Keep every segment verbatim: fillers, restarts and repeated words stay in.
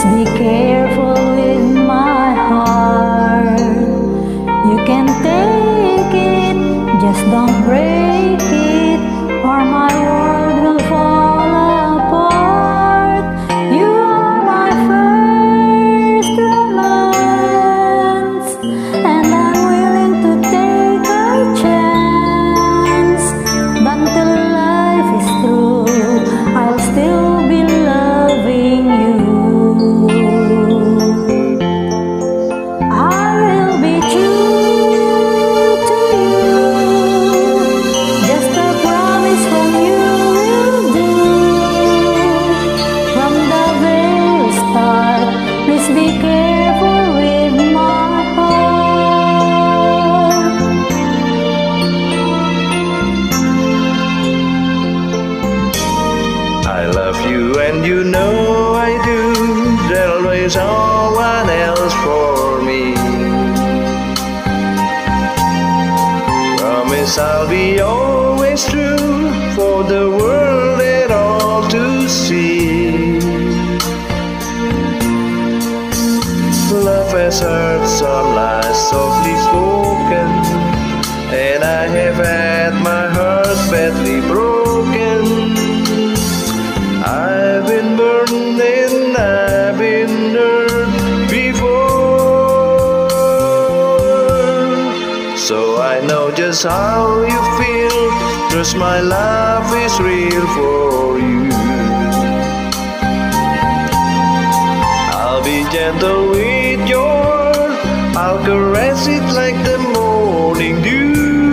be careful with my heart. You can take it, just don't break it, or my world will fall apart. You are my first romance, and I'm willing to take a chance. But until life is through, I'll still be loving you. I will be true to you, just a promise from you will do. From the very start, please be careful with my heart. I love you and you know I do. There'll always no one else for me. Promise I'll be always true for the world and all to see. Love has heard some lies softly spoken, and I have had my heart badly broken. I've been burned and I've been hurt before, so I know just how you feel. Trust my love is real for you. I'll be gentle with your heart, I'll caress it like the morning dew.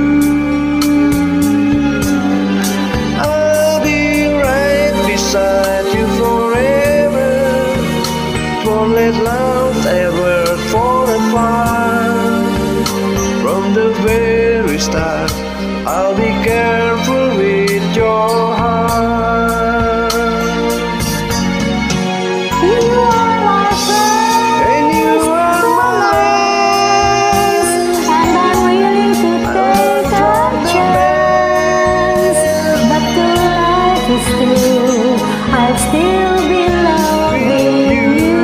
I'll be right beside you forever. Won't let love ever fall apart. From the very start, I'll be careful with your heart. You are my first And you are mine, and I'm willing to take a chance. But till life is through, I'll still be loving you.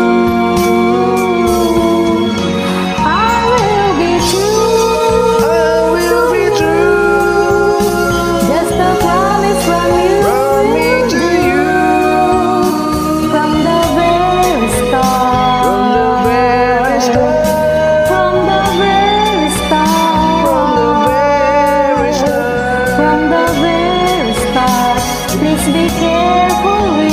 I will be true, I will be true. just a promise from you From me will to do. you. From the very start, From the very start, from the very start, from the very start. from the very start, please be careful